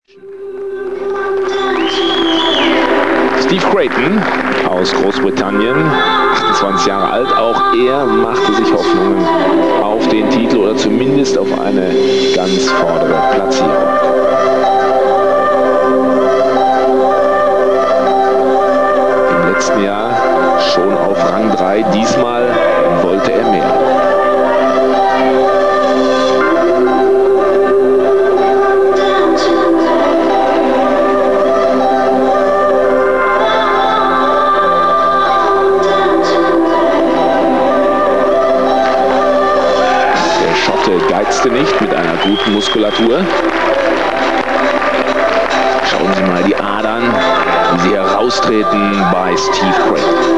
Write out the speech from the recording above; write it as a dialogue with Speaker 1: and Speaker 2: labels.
Speaker 1: Steve Creighton aus Großbritannien, 28 Jahre alt, auch er machte sich Hoffnungen auf den Titel oder zumindest auf eine ganz vordere Platzierung. Im letzten Jahr schon auf Rang 3, diesmal wollte er mehr. Geizte nicht mit einer guten Muskulatur. Schauen Sie mal die Adern, wie sie heraustreten bei Steve Creighton.